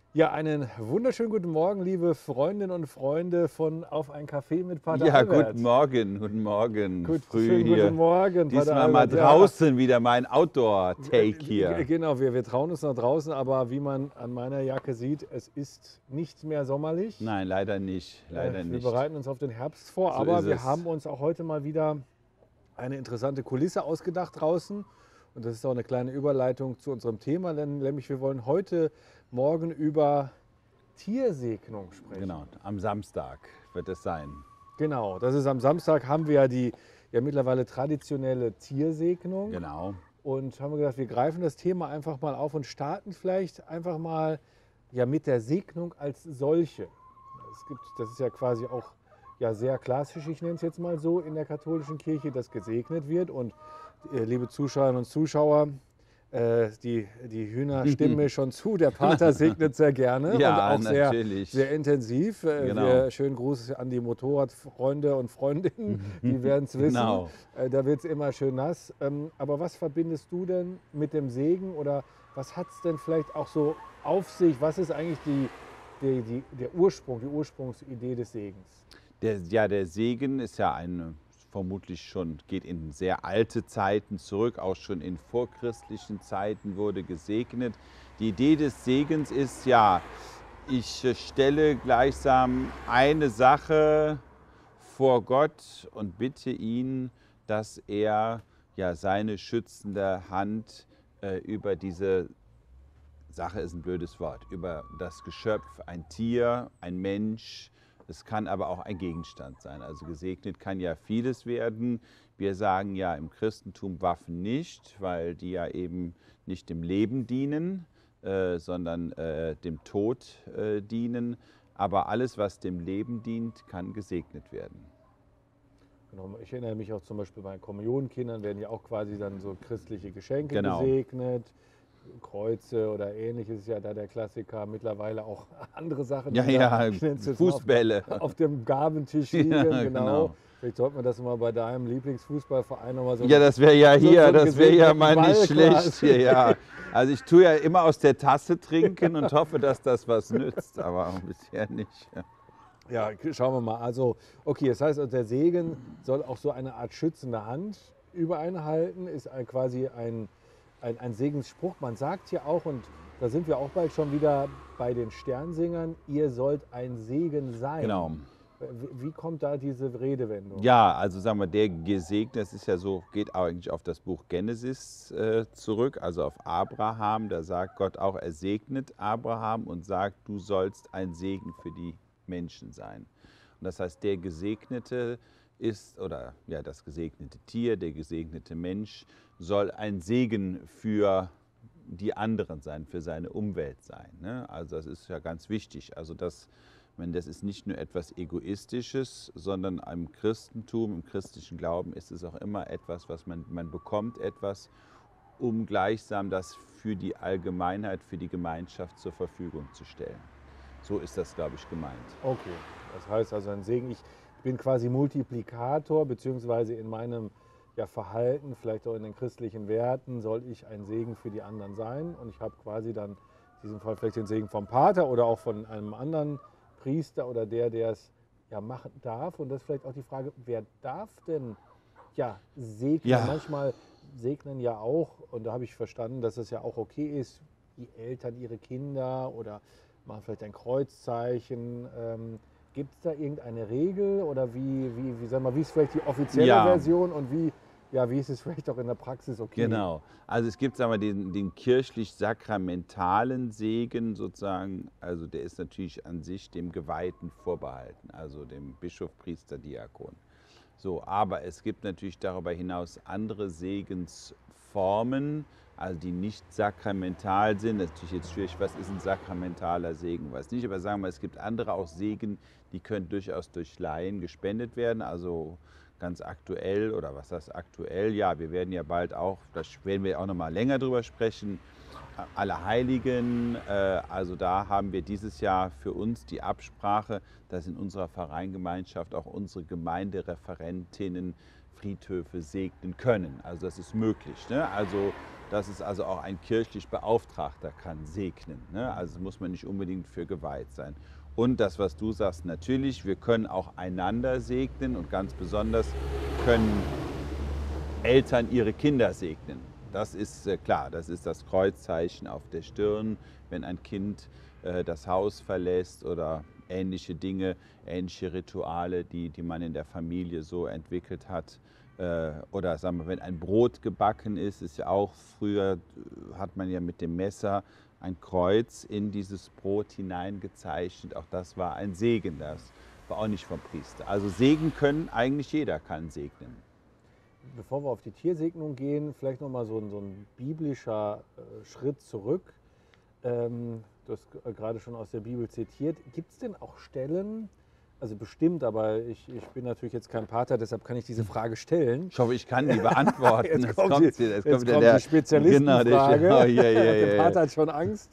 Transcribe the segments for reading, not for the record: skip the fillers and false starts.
Ja, einen wunderschönen guten Morgen, liebe Freundinnen und Freunde von Auf ein Café mit Pater Ja, Albert. guten Morgen. Früh Schönen guten hier. Morgen, Pater Diesmal mal Albert. draußen wieder mein Outdoor-Take hier. Genau, wir trauen uns nach draußen, aber wie man an meiner Jacke sieht, es ist nicht mehr sommerlich. Nein, leider nicht. Leider Wir nicht. bereiten uns auf den Herbst vor, So aber ist wir es. haben uns auch heute mal wieder eine interessante Kulisse ausgedacht draußen. Und das ist auch eine kleine Überleitung zu unserem Thema, denn nämlich wir wollen heute Morgen über Tiersegnung sprechen. Genau, am Samstag wird es sein. Genau, das ist am Samstag, haben wir ja die mittlerweile traditionelle Tiersegnung. Genau. Und haben wir gedacht, wir greifen das Thema einfach mal auf und starten vielleicht einfach mal mit der Segnung als solche. Das ist ja quasi auch sehr klassisch, ich nenne es jetzt mal so, in der katholischen Kirche, dass gesegnet wird. Und liebe Zuschauerinnen und Zuschauer, die Hühner stimmen mir schon zu. Der Pater segnet sehr gerne Ja, und auch sehr, natürlich. sehr intensiv. Genau. Schönen Gruß an die Motorradfreunde und Freundinnen, die werden es wissen. Genau. Da wird es immer schön nass. Aber was verbindest du denn mit dem Segen oder was hat es denn vielleicht auch so auf sich? Was ist eigentlich der Ursprung, die Ursprungsidee des Segens? Der Segen ist ja vermutlich schon, geht in sehr alte Zeiten zurück, auch schon in vorchristlichen Zeiten wurde gesegnet. Die Idee des Segens ist ja, ich stelle gleichsam eine Sache vor Gott und bitte ihn, dass er ja seine schützende Hand über diese Sache ist ein blödes Wort, über das Geschöpf, ein Tier, ein Mensch. Es kann aber auch ein Gegenstand sein. Also gesegnet kann ja vieles werden. Wir sagen ja im Christentum Waffen nicht, weil die ja eben nicht dem Leben dienen, sondern dem Tod dienen. Aber alles, was dem Leben dient, kann gesegnet werden. Genau, ich erinnere mich auch zum Beispiel bei Kommunionkindern werden ja auch quasi dann so christliche Geschenke Genau. gesegnet. Kreuze oder ähnliches ist ja da der Klassiker. Mittlerweile auch andere Sachen. Ja, die ja, ich nenne es jetzt Fußbälle. auf dem Gabentisch liegen. Ja, genau. Vielleicht sollte man das mal bei deinem Lieblingsfußballverein nochmal so. Ja, das wäre ja hier, so das wäre ja mal Ball nicht schlecht quasi. hier, ja. Also ich tue ja immer aus der Tasse trinken und hoffe, dass das was nützt, aber bisher nicht. Ja, schauen wir mal. Also, okay, das heißt, der Segen soll auch so eine Art schützende Hand über einen halten, ist quasi ein Segensspruch. Man sagt ja auch, und da sind wir auch bald schon wieder bei den Sternsingern, ihr sollt ein Segen sein. Genau. Wie kommt da diese Redewendung? Ja, also sagen wir, der Gesegnete, das ist ja so, geht eigentlich auf das Buch Genesis zurück, also auf Abraham. Da sagt Gott auch, er segnet Abraham und sagt, du sollst ein Segen für die Menschen sein. Und das heißt, der Gesegnete ist, oder ja, das gesegnete Tier, der gesegnete Mensch, soll ein Segen für die anderen sein, für seine Umwelt sein. Ne? Also das ist ja ganz wichtig. Also das ist nicht nur etwas Egoistisches, sondern im Christentum, im christlichen Glauben ist es auch immer etwas, was man bekommt etwas, um gleichsam das für die Allgemeinheit, für die Gemeinschaft zur Verfügung zu stellen. So ist das, glaube ich, gemeint. Okay, das heißt also ein Segen. Ich bin quasi Multiplikator, beziehungsweise in meinem Verhalten, vielleicht auch in den christlichen Werten, soll ich ein Segen für die anderen sein. Und ich habe quasi dann in diesem Fall vielleicht den Segen vom Pater oder auch von einem anderen Priester oder der es machen darf. Und das ist vielleicht auch die Frage, wer darf denn segnen? Ja. Manchmal segnen ja auch, und da habe ich verstanden, dass es ja auch okay ist, die Eltern ihre Kinder oder machen vielleicht ein Kreuzzeichen. Gibt es da irgendeine Regel oder wie ist vielleicht die offizielle Version und wie ist es vielleicht auch in der Praxis okay? Genau. Also es gibt, sagen wir, den kirchlich-sakramentalen Segen sozusagen, also der ist natürlich an sich dem Geweihten vorbehalten, also dem Bischof, Priester, Diakon. So, aber es gibt natürlich darüber hinaus andere Segensformen, also die nicht sakramental sind. Das ist natürlich jetzt schwierig, was ist ein sakramentaler Segen, was nicht. Aber sagen wir, es gibt andere auch Segen, die können durchaus durch Laien gespendet werden. Also ganz aktuell, oder was heißt aktuell? Ja, wir werden ja bald auch, da werden wir auch noch mal länger drüber sprechen, Allerheiligen. Also da haben wir dieses Jahr für uns die Absprache, dass in unserer Vereingemeinschaft auch unsere Gemeindereferentinnen Friedhöfe segnen können. Also das ist möglich. Ne? Also das ist also auch ein kirchlich Beauftragter kann segnen. Ne? Also muss man nicht unbedingt für geweiht sein. Und das, was du sagst, natürlich, wir können auch einander segnen und ganz besonders können Eltern ihre Kinder segnen. Das ist klar, das ist das Kreuzzeichen auf der Stirn, wenn ein Kind das Haus verlässt oder ähnliche Dinge, ähnliche Rituale, die man in der Familie so entwickelt hat. Oder sagen wir, wenn ein Brot gebacken ist ja auch, früher hat man ja mit dem Messer ein Kreuz in dieses Brot hineingezeichnet. Auch das war ein Segen, das war auch nicht vom Priester. Also Segen können, eigentlich jeder kann segnen. Bevor wir auf die Tiersegnung gehen, vielleicht nochmal so ein biblischer Schritt zurück. Du hast gerade schon aus der Bibel zitiert. Gibt es denn auch Stellen, also bestimmt, aber ich bin natürlich jetzt kein Pater, deshalb kann ich diese Frage stellen. Ich hoffe, ich kann die beantworten. Jetzt kommt die Spezialistenfrage. Der Pater hat schon Angst.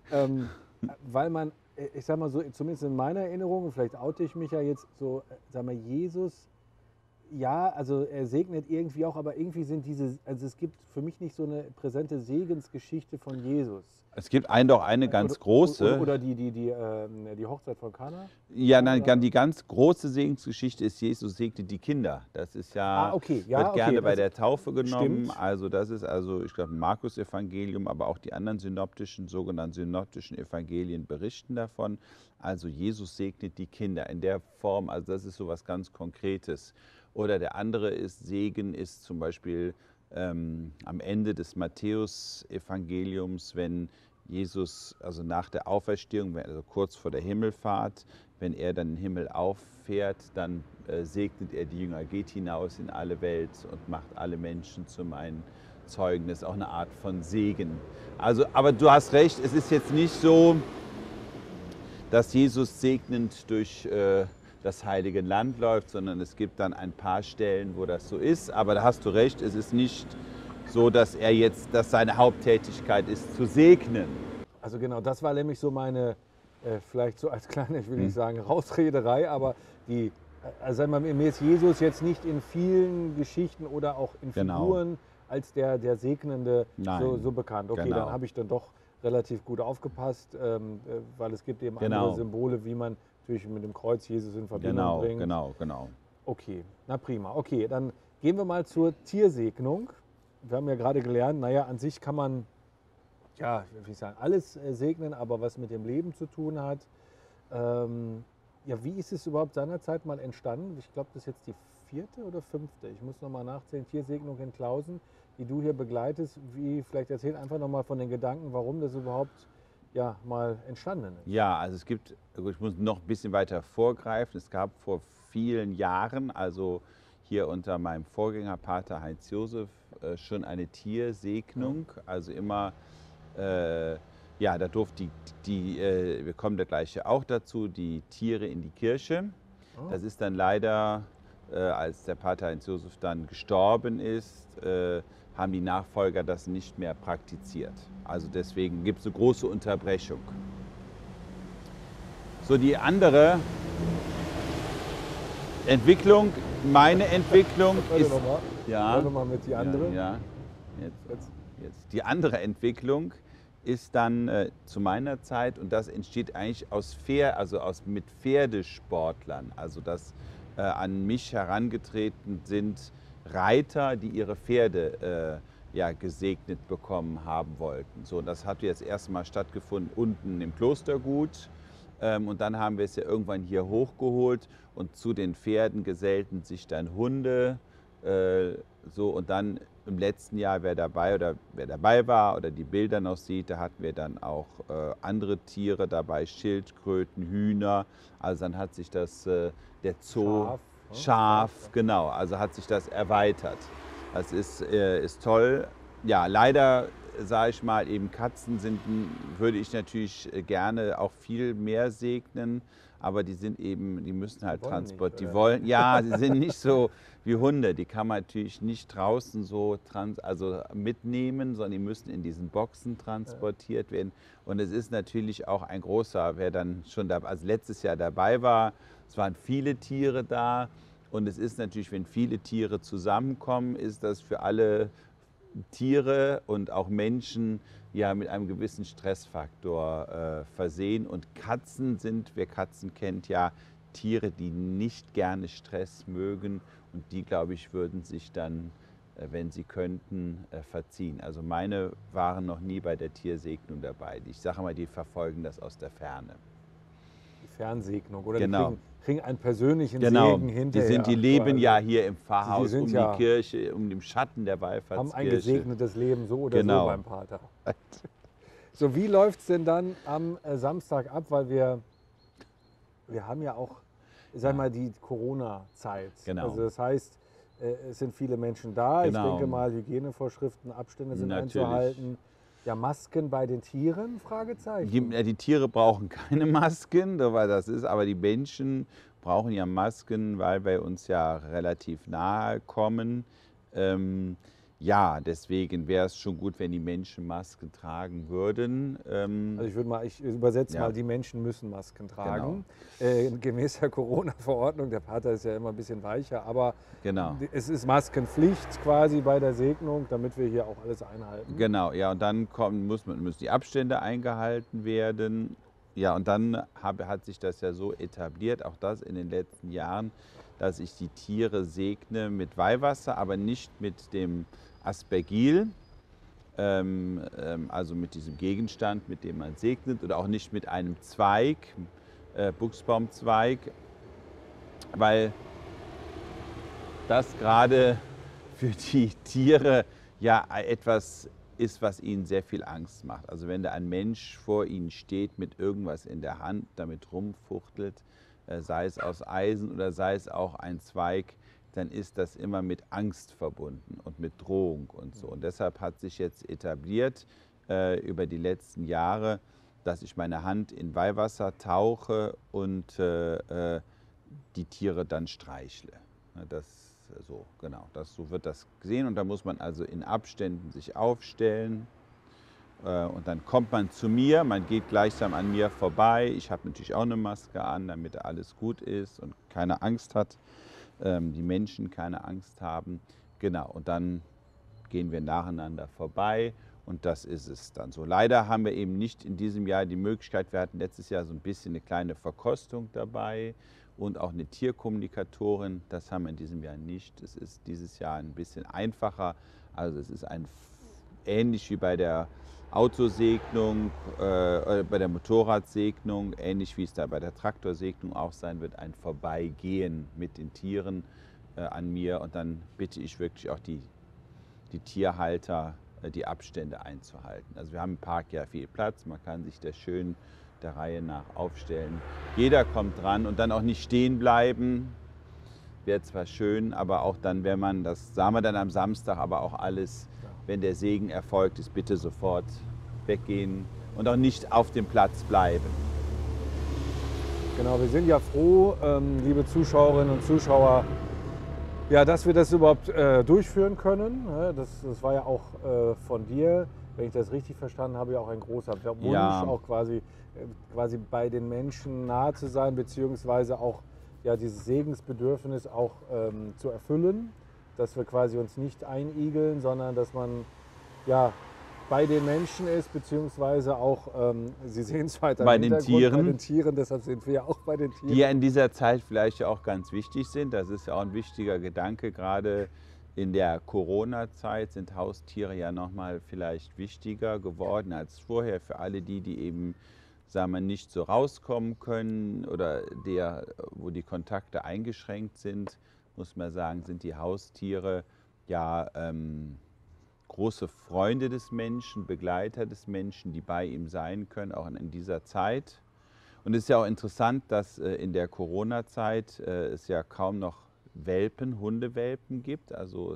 Weil man, ich sag mal so, zumindest in meiner Erinnerung, vielleicht oute ich mich ja jetzt so, sag mal, Jesus, ja, also er segnet irgendwie auch, aber irgendwie sind also es gibt für mich nicht so eine präsente Segensgeschichte von Jesus. Es gibt doch eine ganz große. Oder die Hochzeit von Kana? Ja, nein, die ganz große Segensgeschichte ist, Jesus segnet die Kinder. Das ist ja, wird gerne bei der Taufe genommen. Stimmt. Also das ist ich glaube, ein Markus-Evangelium, aber auch die anderen sogenannten synoptischen Evangelien berichten davon. Also Jesus segnet die Kinder in der Form, also das ist so was ganz Konkretes. Oder der andere Segen ist zum Beispiel am Ende des Matthäus-Evangeliums, wenn Jesus, also nach der Auferstehung, also kurz vor der Himmelfahrt, wenn er dann in den Himmel auffährt, dann segnet er die Jünger, geht hinaus in alle Welt und macht alle Menschen zu meinen Zeugen. Das ist auch eine Art von Segen. Also, aber du hast recht, es ist jetzt nicht so, dass Jesus segnend durch das Heilige Land läuft, sondern es gibt dann ein paar Stellen, wo das so ist. Aber da hast du recht, es ist nicht so, dass dass seine Haupttätigkeit ist, zu segnen. Also genau, das war nämlich so meine, vielleicht so als kleine, ich will nicht sagen Rausrederei, aber also sagen wir mal, mir ist Jesus jetzt nicht in vielen Geschichten oder auch in Figuren als der Segnende so bekannt. Okay, dann habe ich dann doch relativ gut aufgepasst, weil es gibt eben andere Symbole, wie man natürlich mit dem Kreuz Jesus in Verbindung bringt. Genau. Okay, na prima. Okay, dann gehen wir mal zur Tiersegnung. Wir haben ja gerade gelernt, naja, an sich kann man, ja, ich will nicht sagen, alles segnen, aber was mit dem Leben zu tun hat. Ja, wie ist es überhaupt seinerzeit mal entstanden? Ich glaube, das ist jetzt die 4. oder 5. Ich muss nochmal nachzählen. Tiersegnung in Klausen, die du hier begleitest. Vielleicht erzähl einfach nochmal von den Gedanken, warum das überhaupt mal entstanden ist. Ja, also ich muss noch ein bisschen weiter vorgreifen. Es gab vor vielen Jahren, also hier unter meinem Vorgänger Pater Heinz Josef, schon eine Tiersegnung. Also immer, da durfte wir kommen da gleich auch dazu, die Tiere in die Kirche. Das ist dann leider, als der Pater Heinz Josef dann gestorben ist, haben die Nachfolger das nicht mehr praktiziert. Also deswegen gibt es eine große Unterbrechung. So, die andere Entwicklung, meine Entwicklung ist... Nochmal mit die andere. Jetzt. Die andere Entwicklung ist dann zu meiner Zeit, und das entsteht eigentlich mit Pferdesportlern, also dass an mich herangetreten sind Reiter, die ihre Pferde gesegnet bekommen haben wollten. So, das hat jetzt erstmal stattgefunden unten im Klostergut. Und dann haben wir es ja irgendwann hier hochgeholt und zu den Pferden gesellten sich dann Hunde. Und dann im letzten Jahr, wer dabei war oder die Bilder noch sieht, da hatten wir dann auch andere Tiere dabei, Schildkröten, Hühner. Also dann hat sich das, der Zoo, Schaf, genau, also hat sich das erweitert. Das ist toll. Ja, leider, sage ich mal, eben Katzen würde ich natürlich gerne auch viel mehr segnen, aber die müssen halt transportieren. Sie sind nicht so wie Hunde, die kann man natürlich nicht draußen so mitnehmen, sondern die müssen in diesen Boxen transportiert werden. Und es ist natürlich auch ein großer, wer dann schon letztes Jahr dabei war, es waren viele Tiere da. Und es ist natürlich, wenn viele Tiere zusammenkommen, ist das für alle Tiere und auch Menschen ja mit einem gewissen Stressfaktor versehen. Und Katzen sind, wer Katzen kennt, ja Tiere, die nicht gerne Stress mögen. Und die, glaube ich, würden sich dann, wenn sie könnten, verziehen. Also meine waren noch nie bei der Tiersegnung dabei. Ich sage mal, die verfolgen das aus der Ferne. Die Fernsegnung oder Genau. die kriegen einen persönlichen Genau, Segen hinterher. die leben quasi. ja hier im Pfarrhaus, sind um ja- die Kirche, um den Schatten der Haben ein Wallfahrtskirche. gesegnetes Leben, so oder Genau. so beim Pater. So, wie läuft es denn dann am Samstag ab? Weil wir haben ja auch, sag mal, die Corona-Zeit. Genau. Also das heißt, es sind viele Menschen da. Genau. Ich denke mal, Hygienevorschriften, Abstände sind Natürlich. einzuhalten. Ja, Masken bei den Tieren? Fragezeichen. Die Tiere brauchen keine Masken, aber die Menschen brauchen ja Masken, weil wir uns ja relativ nahe kommen. Ja, deswegen wäre es schon gut, wenn die Menschen Masken tragen würden. Also ich übersetze Ja. mal, die Menschen müssen Masken tragen. Gemäß der Corona-Verordnung, der Pater ist ja immer ein bisschen weicher, aber Genau. es ist Maskenpflicht quasi bei der Segnung, damit wir hier auch alles einhalten. Genau, ja, und dann müssen die Abstände eingehalten werden. Ja, und dann hat sich das ja so etabliert, auch das in den letzten Jahren, dass ich die Tiere segne mit Weihwasser, aber nicht mit dem Aspergil, also mit diesem Gegenstand, mit dem man segnet, oder auch nicht mit einem Zweig, Buchsbaumzweig, weil das gerade für die Tiere ja etwas ist, was ihnen sehr viel Angst macht. Also wenn da ein Mensch vor ihnen steht mit irgendwas in der Hand, damit rumfuchtelt, sei es aus Eisen oder sei es auch ein Zweig, dann ist das immer mit Angst verbunden und mit Drohung und so. Und deshalb hat sich jetzt etabliert über die letzten Jahre, dass ich meine Hand in Weihwasser tauche und die Tiere dann streichle. So wird das gesehen, und da muss man also in Abständen sich aufstellen. Und dann kommt man zu mir, man geht gleichsam an mir vorbei. Ich habe natürlich auch eine Maske an, damit alles gut ist und keine Angst hat, die Menschen keine Angst haben. Genau, und dann gehen wir nacheinander vorbei, und das ist es dann so. Leider haben wir eben nicht in diesem Jahr die Möglichkeit, wir hatten letztes Jahr so ein bisschen eine kleine Verkostung dabei und auch eine Tierkommunikatorin. Das haben wir in diesem Jahr nicht. Es ist dieses Jahr ein bisschen einfacher. Also es ist ähnlich wie bei der Autosegnung, bei der Motorradsegnung, ähnlich wie es da bei der Traktorsegnung auch sein wird, ein Vorbeigehen mit den Tieren an mir. Und dann bitte ich wirklich auch die Tierhalter, die Abstände einzuhalten. Also wir haben im Park ja viel Platz, man kann sich da schön der Reihe nach aufstellen. Jeder kommt dran, und dann auch nicht stehen bleiben. Wäre zwar schön, aber auch dann, wenn man, das sagen wir dann am Samstag, aber auch alles, wenn der Segen erfolgt ist, bitte sofort weggehen und auch nicht auf dem Platz bleiben. Genau, wir sind ja froh, liebe Zuschauerinnen und Zuschauer, ja, dass wir das überhaupt durchführen können. Das war ja auch von dir, wenn ich das richtig verstanden habe, ja auch ein großer Wunsch, Ja. auch quasi bei den Menschen nahe zu sein, beziehungsweise auch ja, dieses Segensbedürfnis auch zu erfüllen, dass wir quasi uns nicht einigeln, sondern dass man ja bei den Menschen ist, beziehungsweise auch, Sie sehen es weiter Bei im den Hintergrund, Tieren. bei den Tieren, deshalb sind wir ja auch bei den Tieren. Die ja in dieser Zeit vielleicht ja auch ganz wichtig sind. Das ist ja auch ein wichtiger Gedanke. Gerade in der Corona-Zeit sind Haustiere ja nochmal vielleicht wichtiger geworden als vorher für alle die eben, sagen wir, nicht so rauskommen können oder wo die Kontakte eingeschränkt sind, muss man sagen, sind die Haustiere ja große Freunde des Menschen, Begleiter des Menschen, die bei ihm sein können, auch in dieser Zeit. Und es ist ja auch interessant, dass in der Corona-Zeit es ja kaum noch Hundewelpen gibt. Also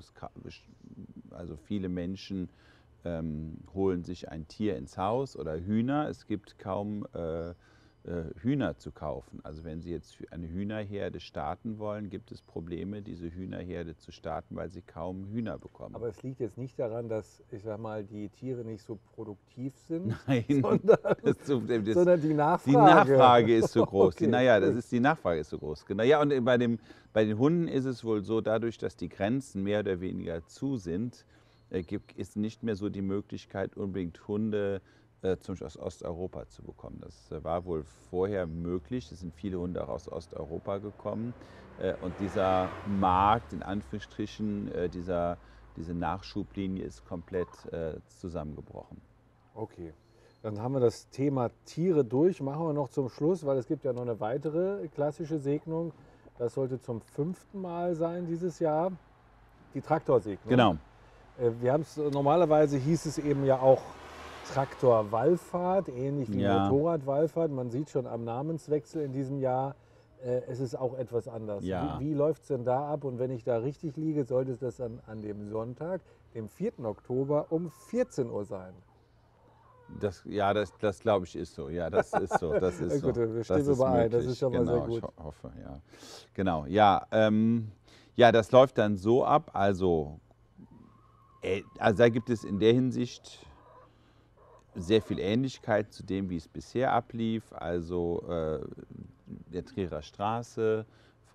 viele Menschen holen sich ein Tier ins Haus oder Hühner. Es gibt kaum Hühner zu kaufen. Also wenn Sie jetzt eine Hühnerherde starten wollen, gibt es Probleme, diese Hühnerherde zu starten, weil Sie kaum Hühner bekommen. Aber es liegt jetzt nicht daran, dass, ich sag mal, die Tiere nicht so produktiv sind, Nein, sondern die Nachfrage. Die Nachfrage ist so groß. Okay, Naja, gut. die Nachfrage ist so groß. Genau. Ja, und bei den Hunden ist es wohl so, dadurch, dass die Grenzen mehr oder weniger zu sind, ist nicht mehr so die Möglichkeit, unbedingt Hunde zum Beispiel aus Osteuropa zu bekommen. Das war wohl vorher möglich. Es sind viele Hunde auch aus Osteuropa gekommen. Und dieser Markt, in Anführungsstrichen, diese Nachschublinie ist komplett zusammengebrochen. Okay, dann haben wir das Thema Tiere durch. Machen wir noch zum Schluss, weil es gibt ja noch eine weitere klassische Segnung. Das sollte zum 5. Mal sein dieses Jahr. Die Traktorsegnung. Genau. Wir haben es normalerweise hieß es eben ja auch Traktorwallfahrt, ähnlich wie Ja. Motorradwallfahrt. Man sieht schon am Namenswechsel in diesem Jahr, es ist auch etwas anders. Ja. Wie läuft es denn da ab? Und wenn ich da richtig liege, sollte das dann an dem Sonntag, dem 4. Oktober um 14 Uhr sein. Das glaube ich ist so. Ja, das ist so. Das ist so. Gut, wir Das stimmen ist überein. Das möglich. ist schon mal Genau, sehr gut. ich hoffe, ja. Genau, ja. Ja, das läuft dann so ab. Also da gibt es in der Hinsicht sehr viel Ähnlichkeit zu dem, wie es bisher ablief. Also der Trierer Straße,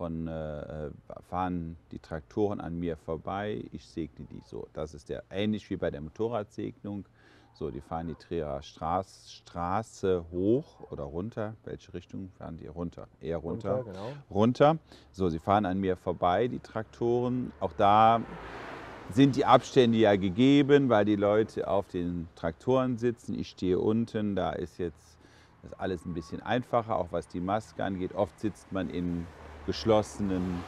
fahren die Traktoren an mir vorbei, ich segne die so. Das ist ähnlich wie bei der Motorradsegnung. So, die fahren die Trierer Straße hoch oder runter. Welche Richtung fahren die? Runter, eher runter. Genau. Runter. So, sie fahren an mir vorbei, die Traktoren. Auch da sind die Abstände ja gegeben, weil die Leute auf den Traktoren sitzen. Ich stehe unten, da ist jetzt das alles ein bisschen einfacher, auch was die Maske angeht. Oft sitzt man in geschlossenen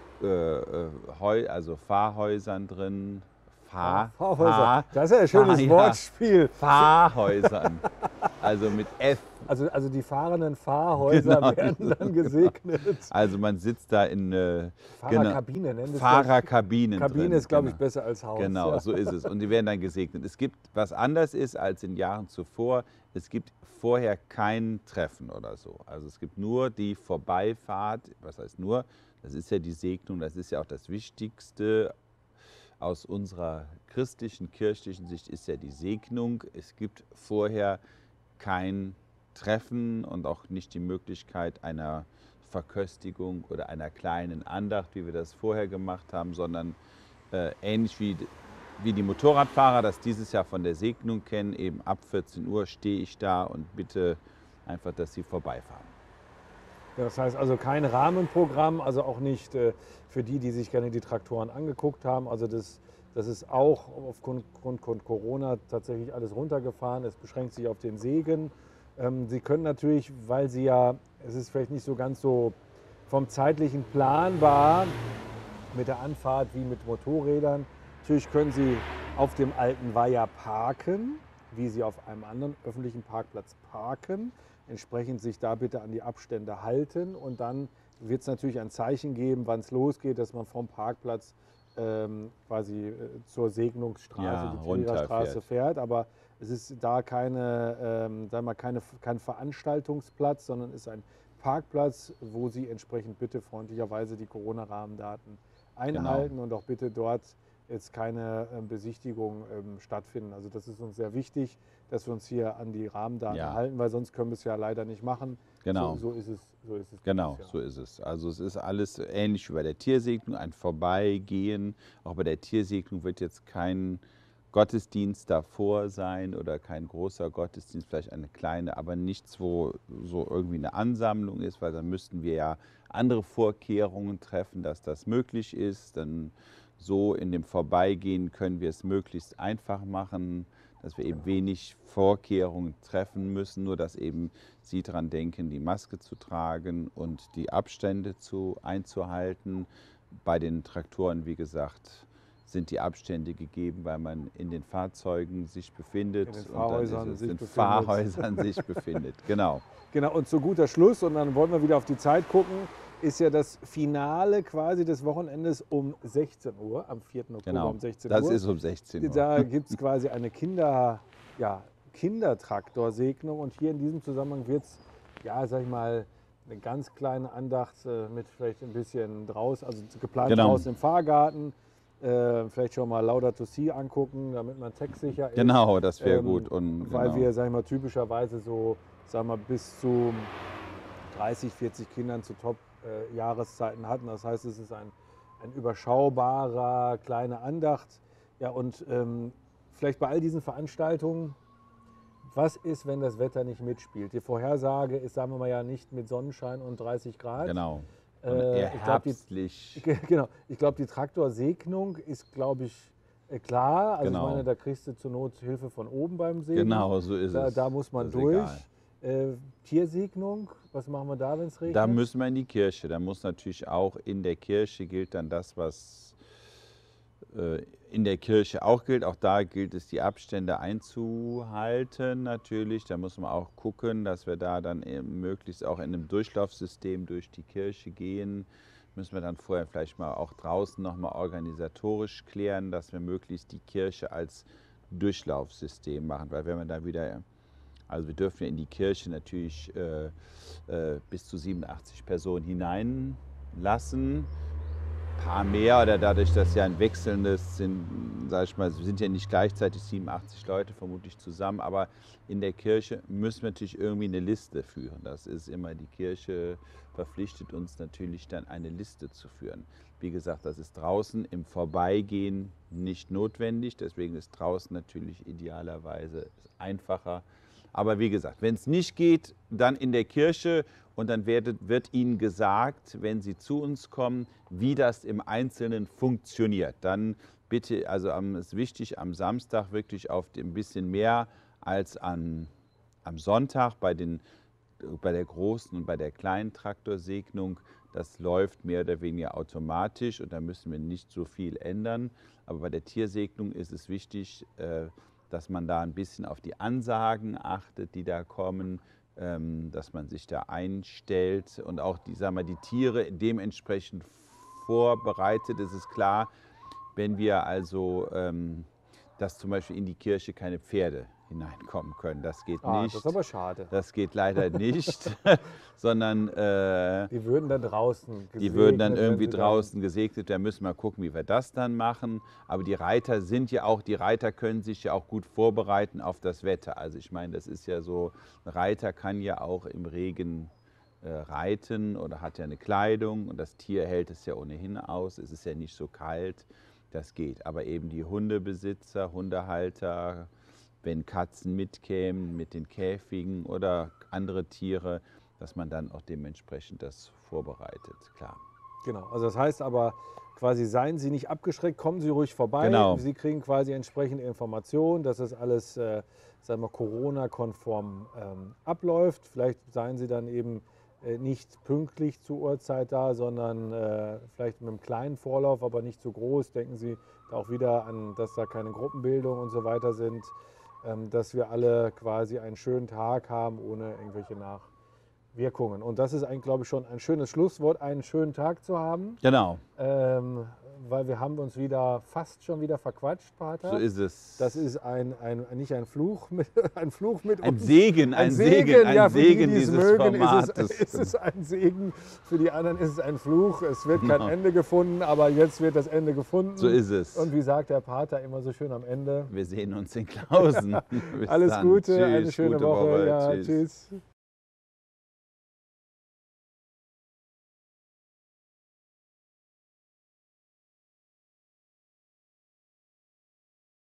Fahrhäusern drin. Fahrhäuser. Das ist ja ein schönes ja. Wortspiel. Fahrhäusern. Also mit F. Also die fahrenden Fahrhäuser Genau. werden dann gesegnet. Also man sitzt da in Fahrerkabine nennen das. Fahrerkabinen. Kabine drin, ist, glaube ich, genau. besser als Haus. Genau, Ja. so ist es. Und die werden dann gesegnet. Es gibt, was anders ist als in Jahren zuvor, es gibt vorher kein Treffen oder so. Also es gibt nur die Vorbeifahrt. Was heißt nur? Das ist ja die Segnung, das ist ja auch das Wichtigste. Aus unserer christlichen, kirchlichen Sicht ist ja die Segnung. Es gibt vorher kein Treffen und auch nicht die Möglichkeit einer Verköstigung oder einer kleinen Andacht, wie wir das vorher gemacht haben, sondern ähnlich wie die Motorradfahrer das dieses Jahr von der Segnung kennen, eben ab 14 Uhr stehe ich da und bitte einfach, dass sie vorbeifahren. Das heißt also kein Rahmenprogramm, also auch nicht für die, die sich gerne die Traktoren angeguckt haben. Also das ist auch aufgrund von Corona tatsächlich alles runtergefahren. Es beschränkt sich auf den Segen. Sie können natürlich, weil Sie ja, es ist vielleicht nicht so ganz so vom zeitlichen planbar mit der Anfahrt wie mit Motorrädern. Natürlich können Sie auf dem alten Weiher parken, wie Sie auf einem anderen öffentlichen Parkplatz parken. Entsprechend sich da bitte an die Abstände halten und dann wird es natürlich ein Zeichen geben, wann es losgeht, dass man vom Parkplatz quasi zur Segnungsstraße, Ja, die Trierer Straße runterfährt. fährt. Aber es ist da kein Veranstaltungsplatz, sondern ist ein Parkplatz, wo Sie entsprechend bitte freundlicherweise die Corona-Rahmendaten einhalten und auch bitte dort jetzt keine Besichtigung stattfinden. Also das ist uns sehr wichtig, dass wir uns hier an die Rahmendaten halten, weil sonst können wir es ja leider nicht machen. Genau. So ist es. Genau, dieses Jahr. so ist es. Also es ist alles ähnlich wie bei der Tiersegnung, ein Vorbeigehen. Auch bei der Tiersegnung wird jetzt kein Gottesdienst davor sein oder kein großer Gottesdienst, vielleicht eine kleine, aber nichts, wo so irgendwie eine Ansammlung ist, weil dann müssten wir ja andere Vorkehrungen treffen, dass das möglich ist. Dann so in dem Vorbeigehen können wir es möglichst einfach machen, dass wir eben wenig Vorkehrungen treffen müssen, nur dass eben Sie daran denken, die Maske zu tragen und die Abstände einzuhalten. Bei den Traktoren, wie gesagt, sind die Abstände gegeben, weil man in den Fahrzeugen sich befindet In den und dann Fahrhäusern ist es sich in befindet. Fahrhäusern sich befindet. Genau. Genau, und zu guter Schluss, und dann wollen wir wieder auf die Zeit gucken, ist ja das Finale quasi des Wochenendes um 16 Uhr, am 4. Oktober Genau, um 16 das Uhr. ist um 16 Uhr. Da gibt es quasi eine Kindertraktorsegnung und hier in diesem Zusammenhang wird es ja, sag ich mal, eine ganz kleine Andacht mit vielleicht ein bisschen draußen, also geplant Genau. draußen im Fahrgarten. Vielleicht schon mal Laudato Si angucken, damit man textsicher ist. Genau, das wäre gut. Und Weil genau. wir, sag ich mal, typischerweise so, sag mal, bis zu 30, 40 Kindern zu Top-Jahreszeiten hatten. Das heißt, es ist ein überschaubarer, kleine Andacht. Ja, und vielleicht bei all diesen Veranstaltungen, was ist, wenn das Wetter nicht mitspielt? Die Vorhersage ist, sagen wir mal, ja nicht mit Sonnenschein und 30 Grad. Genau. Und eher herbstlich. Genau. Ich glaube, die Traktorsegnung ist, glaube ich, klar. Also Genau. ich meine, da kriegst du zur Not Hilfe von oben beim Segen. Genau, so ist es. Da muss man Das ist durch. egal. Tiersegnung, was machen wir da, wenn es regnet? Da müssen wir in die Kirche. Da muss natürlich auch in der Kirche gilt dann das, was in der Kirche auch gilt. Auch da gilt es, die Abstände einzuhalten natürlich. Da muss man auch gucken, dass wir da dann eben möglichst auch in einem Durchlaufsystem durch die Kirche gehen. Müssen wir dann vorher vielleicht mal auch draußen nochmal organisatorisch klären, dass wir möglichst die Kirche als Durchlaufsystem machen. Weil wenn man da wieder, also wir dürfen ja in die Kirche natürlich bis zu 87 Personen hineinlassen. Paar mehr oder dadurch, dass ja ein wechselndes sind, sag ich mal, sind ja nicht gleichzeitig 87 Leute vermutlich zusammen, aber in der Kirche müssen wir natürlich irgendwie eine Liste führen. Das ist immer, die Kirche verpflichtet uns natürlich dann eine Liste zu führen. Wie gesagt, das ist draußen im Vorbeigehen nicht notwendig, deswegen ist draußen natürlich idealerweise einfacher. Aber wie gesagt, wenn es nicht geht, dann in der Kirche und dann wird Ihnen gesagt, wenn Sie zu uns kommen, wie das im Einzelnen funktioniert. Dann bitte, also es ist wichtig, am Samstag wirklich auf ein bisschen mehr als am Sonntag bei der großen und bei der kleinen Traktorsegnung. Das läuft mehr oder weniger automatisch und da müssen wir nicht so viel ändern. Aber bei der Tiersegnung ist es wichtig, dass man da ein bisschen auf die Ansagen achtet, die da kommen, dass man sich da einstellt und auch die Tiere dementsprechend vorbereitet. Es ist klar, wenn wir also, dass zum Beispiel in die Kirche keine Pferde hineinkommen können. Das geht nicht. Das ist aber schade. Das geht leider nicht, sondern die würden dann draußen gesegnet. Die würden dann irgendwie draußen gesegnet. Da müssen wir gucken, wie wir das dann machen. Aber die Reiter können sich ja auch gut vorbereiten auf das Wetter. Also ich meine, das ist ja so, ein Reiter kann ja auch im Regen reiten oder hat ja eine Kleidung und das Tier hält es ja ohnehin aus. Es ist ja nicht so kalt, das geht. Aber eben die Hundebesitzer, Hundehalter, wenn Katzen mitkämen mit den Käfigen oder andere Tiere, dass man dann auch dementsprechend das vorbereitet, klar. Genau, also das heißt aber quasi, seien Sie nicht abgeschreckt, kommen Sie ruhig vorbei. Genau. Sie kriegen quasi entsprechende Informationen, dass das alles, sagen wir mal, Corona-konform abläuft. Vielleicht seien Sie dann eben nicht pünktlich zur Uhrzeit da, sondern vielleicht mit einem kleinen Vorlauf, aber nicht zu groß. Denken Sie da auch wieder an, dass da keine Gruppenbildung und so weiter sind, dass wir alle quasi einen schönen Tag haben, ohne irgendwelche Nachwirkungen. Und das ist eigentlich, glaube ich, schon ein schönes Schlusswort, einen schönen Tag zu haben. Genau. Weil wir haben uns fast schon wieder verquatscht, Pater. So ist es. Das ist nicht ein Fluch mit ein Fluch mit ein uns. Segen, ein Segen, ja, für Segen die, dieses mögen, Formates. ist es ein Segen, für die anderen ist es ein Fluch. Es wird kein Ende gefunden, aber jetzt wird das Ende gefunden. So ist es. Und wie sagt der Pater immer so schön am Ende? Wir sehen uns in Klausen. Alles dann. Gute, Tschüss, eine schöne gute Woche. Ja, Tschüss. tschüss.